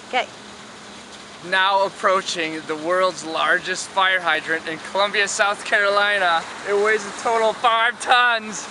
Okay. Now approaching the world's largest fire hydrant in Columbia, South Carolina. It weighs a total of 5 tons.